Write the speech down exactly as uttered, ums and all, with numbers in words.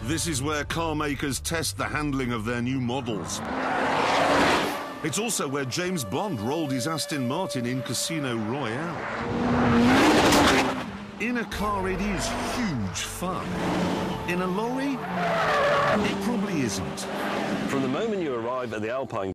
This is where car makers test the handling of their new models. It's also where James Bond rolled his Aston Martin in Casino Royale. In a car, it is huge fun. In a lorry, it probably isn't. From the moment you arrive at the Alpine